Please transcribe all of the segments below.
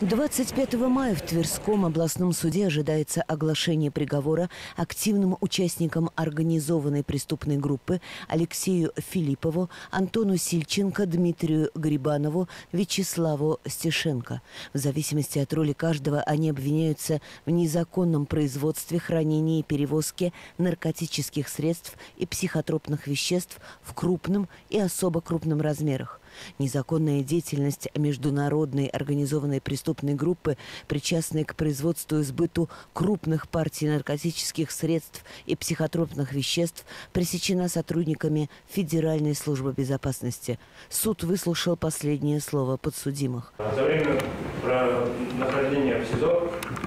25 мая в Тверском областном суде ожидается оглашение приговора активным участникам организованной преступной группы Алексею Филиппову, Антону Сильченко, Дмитрию Грибанову, Вячеславу Стешенко. В зависимости от роли каждого они обвиняются в незаконном производстве, хранении и перевозке наркотических средств и психотропных веществ в крупном и особо крупном размерах. Незаконная деятельность международной организованной преступной группы, причастной к производству и сбыту крупных партий наркотических средств и психотропных веществ, пресечена сотрудниками Федеральной службы безопасности. Суд выслушал последнее слово подсудимых. За время нахождения в СИЗО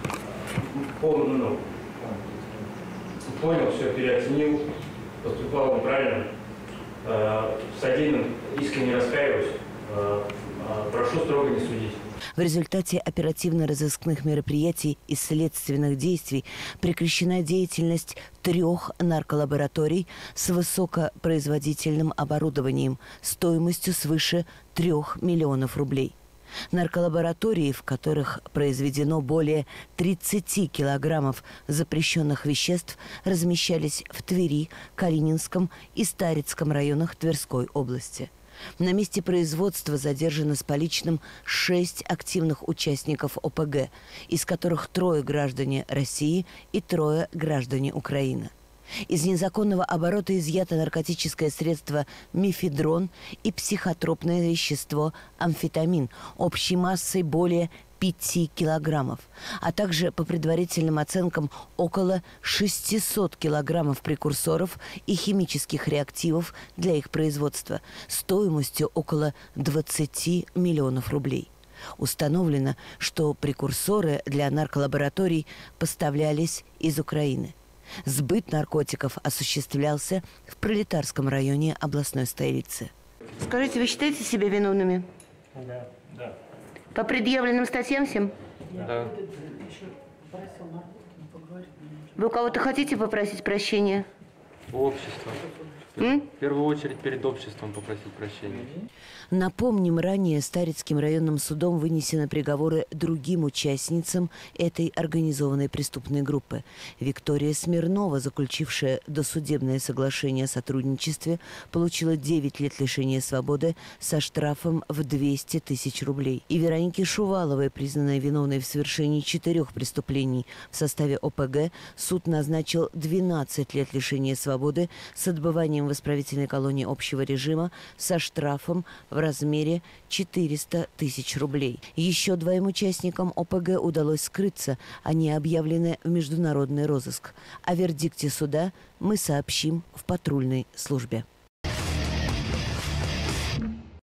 понял все, переоценил, поступал неправильно. Содеянным искренне раскаиваюсь. Прошу строго не судить. В результате оперативно-розыскных мероприятий и следственных действий прекращена деятельность 3 нарколабораторий с высокопроизводительным оборудованием стоимостью свыше 3 миллионов рублей. Нарколаборатории, в которых произведено более 30 килограммов запрещенных веществ, размещались в Твери, Калининском и Старицком районах Тверской области. На месте производства задержано с поличным 6 активных участников ОПГ, из которых 3 граждане России и 3 граждане Украины. Из незаконного оборота изъято наркотическое средство мефедрон и психотропное вещество амфетамин общей массой более 5 килограммов, а также, по предварительным оценкам, около 600 килограммов прекурсоров и химических реактивов для их производства стоимостью около 20 миллионов рублей. Установлено, что прекурсоры для нарколабораторий поставлялись из Украины. Сбыт наркотиков осуществлялся в Пролетарском районе областной столицы. Скажите, вы считаете себя виновными? Да. По предъявленным статьям всем? Да. Вы у кого-то хотите попросить прощения? Общество. В первую очередь перед обществом попросить прощения. Напомним, ранее Старицким районным судом вынесены приговоры другим участницам этой организованной преступной группы. Виктория Смирнова, заключившая досудебное соглашение о сотрудничестве, получила 9 лет лишения свободы со штрафом в 200 тысяч рублей. И Веронике Шуваловой, признанной виновной в совершении 4 преступлений в составе ОПГ, суд назначил 12 лет лишения свободы с отбыванием в исправительной колонии общего режима со штрафом в размере 400 тысяч рублей. Еще 2 участникам ОПГ удалось скрыться, они объявлены в международный розыск. О вердикте суда мы сообщим в патрульной службе.